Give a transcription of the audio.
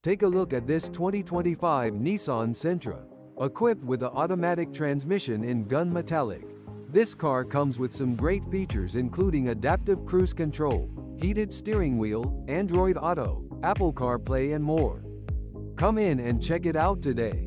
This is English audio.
Take a look at this 2025 Nissan Sentra. Equipped with an automatic transmission in gun metallic. This car comes with some great features including adaptive cruise control, heated steering wheel, Android Auto, Apple CarPlay and more. Come in and check it out today.